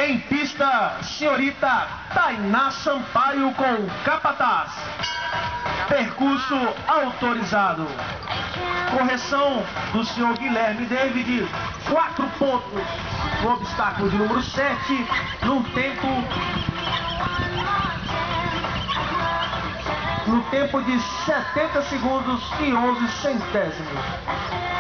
Em pista, senhorita Tainá Sampaio com Capataz. Percurso autorizado. Correção do senhor Guilherme David, 4 pontos no obstáculo de número 7, no tempo de 70 segundos e 11 centésimos.